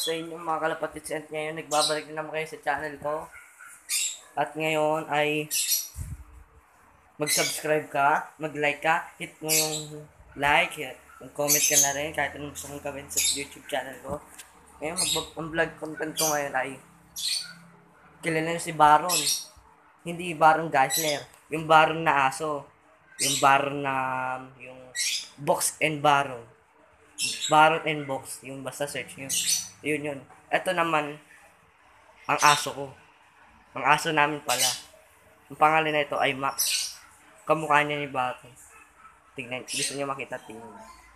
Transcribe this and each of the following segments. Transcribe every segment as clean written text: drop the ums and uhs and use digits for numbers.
sa inyo mga kalapatids, and ngayon nagbabalik na naman kayo sa channel ko. At ngayon ay mag-subscribe ka, mag-like ka, hit mo yung like, mag-comment ka na rin kahit anong gusto mong gawin sa YouTube channel ko. Ngayon, ang vlog content ko ngayon ay kilala nyo si Baron. Hindi Baron Geisler, yung Baron na aso. Yung Baron na, yung Box and Baron. Baron and Box, yung basta search nyo. Yun. Ito naman, ang aso ko. Ang aso namin pala. Ang pangalan na ito ay Max. Kamukha niya ni Baron. Tingnan, gusto niyo makita, tingnan.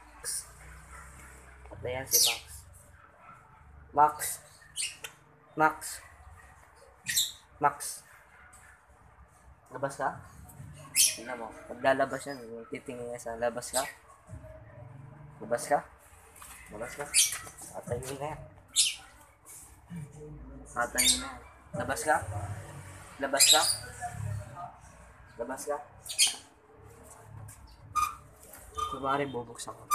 At ayan si Max. Max. Max. Max. Labas ka? Tingnan mo. Paglalabas yan, titingin niya sa labas ka. Labas ka? Labas ka? Atayin na yan. Atayin na yan. Labas ka? Labas ka? Labas ka? Kumari, bubuksan ko.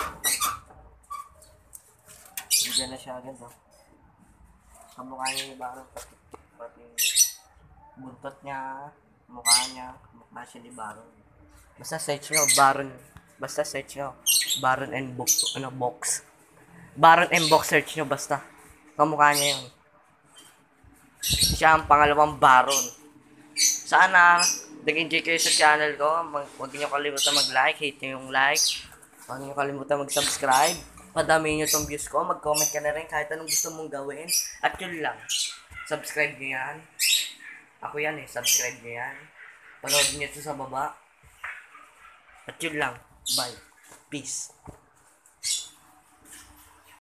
Diyan na siya agad, oh. Kamukha niya yung Baron, pati buntot niya, mukha niya, kamukha siya ni Baron. Basta search nyo, Baron. Basta search nyo, Baron and Box, Box. Baron and Box, search nyo, basta. Kamukha niya yun. Siya ang pangalawang Baron. Sana, nag-enjoy kayo sa channel ko. Huwag niyo kalimutan mag-like, hit nyo yung like. Huwag niyo kalimutan mag-subscribe. Padami nyo tong views ko. Mag-comment ka na rin kahit anong gusto mong gawin. At yun lang. Subscribe nyo yan. Ako yan subscribe nyo yan. Panood nyo ito sa baba. At yun lang. Bye. Peace.